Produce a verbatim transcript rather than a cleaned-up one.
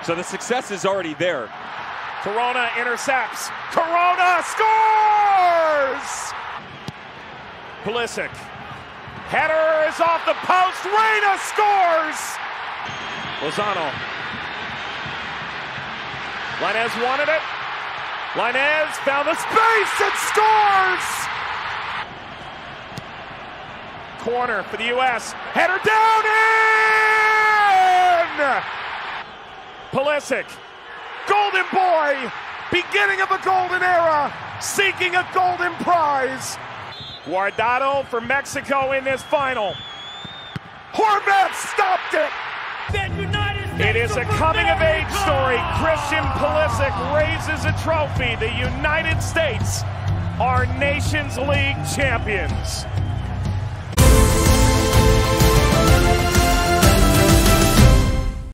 So the success is already there. Corona intercepts. Corona scores! Pulisic. Header is off the post. Reyna scores! Lozano. Lainez wanted it. Lainez found the space and scores! Corner for the U S. Header down in! Pulisic. Golden boy. Beginning of a golden era. Seeking a golden prize. Guardado for Mexico in this final. Horvath stopped it. It is a coming-of-age story. Christian Pulisic raises a trophy. The United States are Nations League champions.